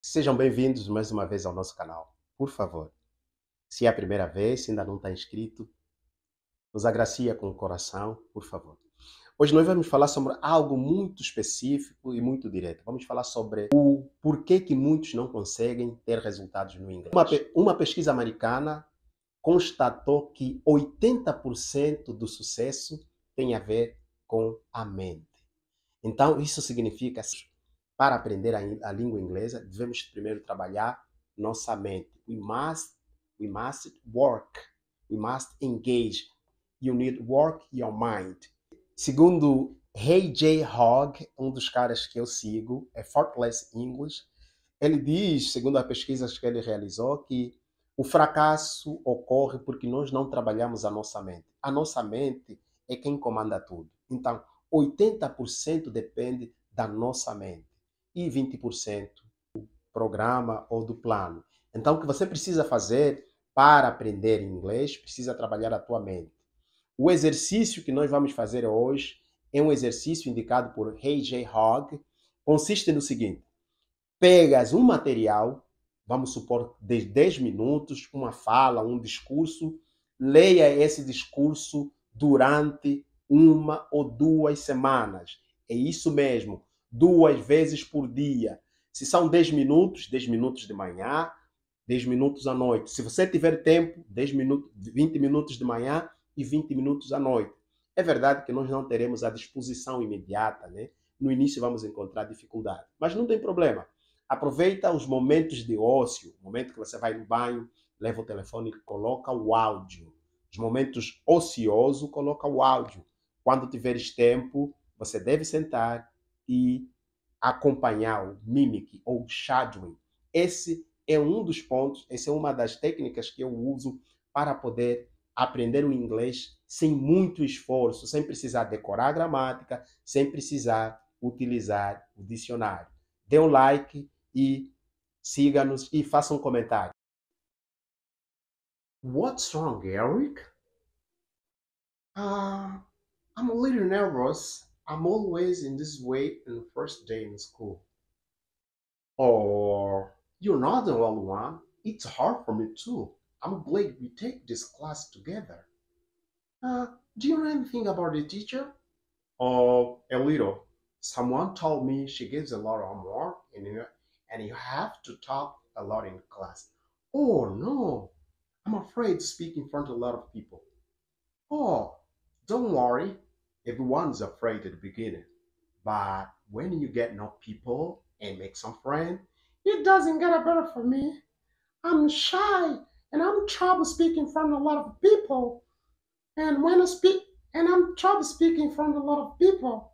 Sejam bem-vindos mais uma vez ao nosso canal. Por favor, se é a primeira vez, se ainda não está inscrito, nos agracia com o coração, por favor. Hoje nós vamos falar sobre algo muito específico e muito direto. Vamos falar sobre o porquê que muitos não conseguem ter resultados no inglês. Uma pesquisa americana constatou que 80% do sucesso tem a ver com a mente. Então, isso significa para aprender a língua inglesa, devemos primeiro trabalhar nossa mente. We must work. We must engage. You need work your mind. Segundo J. Hogg, um dos caras que eu sigo, é Effortless English, ele diz, segundo as pesquisas que ele realizou, que o fracasso ocorre porque nós não trabalhamos a nossa mente. A nossa mente é quem comanda tudo. Então, 80% depende da nossa mente e 20% do programa ou do plano. Então, o que você precisa fazer para aprender inglês, precisa trabalhar a tua mente. O exercício que nós vamos fazer hoje é um exercício indicado por J. Hogg. Consiste no seguinte: pegas um material, vamos supor de 10 minutos, uma fala, um discurso, leia esse discurso durante 1 ou 2 semanas. É isso mesmo, 2 vezes por dia. Se são 10 minutos de manhã, 10 minutos à noite. Se você tiver tempo, 10 minutos, 20 minutos de manhã e 20 minutos à noite. É verdade que nós não teremos a disposição imediata, né? No início vamos encontrar dificuldade, mas não tem problema. Aproveita os momentos de ócio, o momento que você vai no banho, leva o telefone e coloca o áudio. Os momentos ociosos, coloca o áudio. Quando tiveres tempo, você deve sentar e acompanhar o mimic ou shadowing. Esse é um dos pontos, essa é uma das técnicas que eu uso para poder aprender o inglês sem muito esforço, sem precisar decorar a gramática, sem precisar utilizar o dicionário. Dê um like e siga-nos e faça um comentário. What's wrong, Eric? I'm a little nervous. I'm always in this way in the first day in school. Or you're not the only one. It's hard for me too. I'm glad we take this class together. Do you know anything about the teacher? Oh, a little. Someone told me she gives a lot of homework and you have to talk a lot in class. Oh no, I'm afraid to speak in front of a lot of people. Oh, don't worry. Everyone's afraid at the beginning. But when you get know people and make some friends, it doesn't get better for me. I'm shy and I'm trouble speaking in front of a lot of people. And when I speak, and I'm trouble speaking in front of a lot of people.